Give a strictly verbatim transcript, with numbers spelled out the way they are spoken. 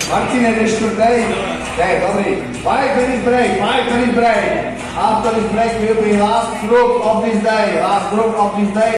Martine, de čtvrtý. Okay, dobrý. Five minutes break, five minutes break. After this break will be last group of this day, last group of this day.